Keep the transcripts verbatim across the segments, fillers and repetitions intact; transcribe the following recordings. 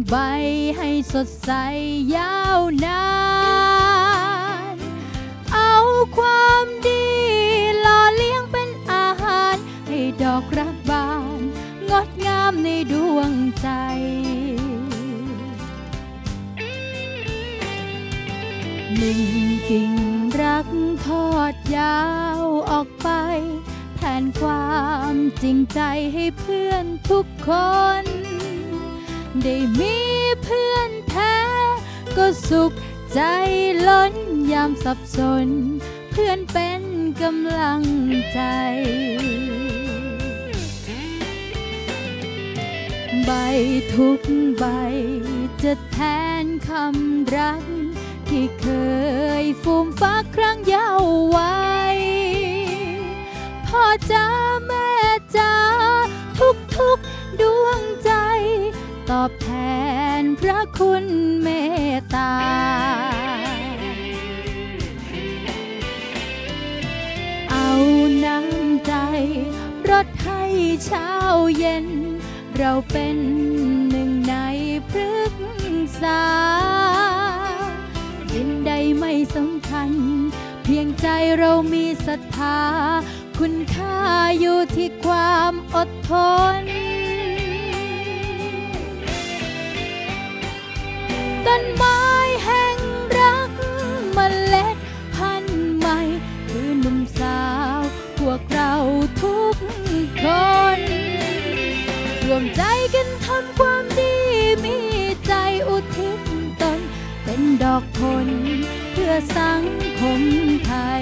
ใบให้สดใสยาวนานเอาความดีหล่อเลี้ยงเป็นอาหารให้ดอกรักบานงดงามในดวงใจหนึ่งกิ่งรักทอดยาวออกไปแทนความจริงใจให้เพื่อนทุกคนได้มีเพื่อนแท้ก็สุขใจล้นยามสับสนเพื่อนเป็นกำลังใจใบทุกใบจะแทนคำรักที่เคยฟูมฟักครั้งเยาว์วัยพ่อจ๋าแม่จ๋าทุกทุกดวงใจตอบแทนพระคุณเมตตาเอาน้ำใจรดให้เช้าเย็นเราเป็นหนึ่งในพฤกษาดินใดไม่สำคัญเพียงใจเรามีศรัทธาคุณค่าอยู่ที่ความอดทนต้นไม้แห่งรักเมล็ดพันธุ์ใหม่คือหนุ่มสาวพวกเราทุกคนรวมใจกันทำความดีมีใจอุทิศตนเป็นดอกผลเพื่อสังคมไทย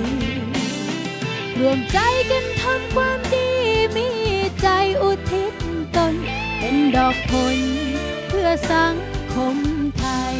รวมใจกันทำความดีมีใจอุทิศตนเป็นดอกผลเพื่อสังคมไทย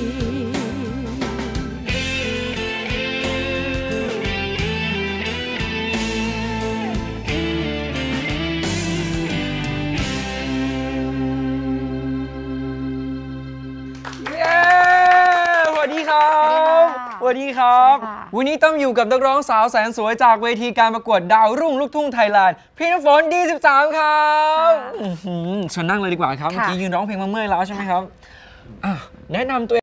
สวัสดีครับวันนี้ต้องอยู่กับนักร้องสาวแสนสวยจากเวทีการประกวดดาวรุ่งลูกทุ่งไทยแลนด์พี่น้ำฝน ดี สิบสาม ครับเชิญนั่งเลยดีกว่าครับเมื่อกี้ยืนร้องเพลงมาเมื่อยแล้วใช่ไหมครับแนะนำตัว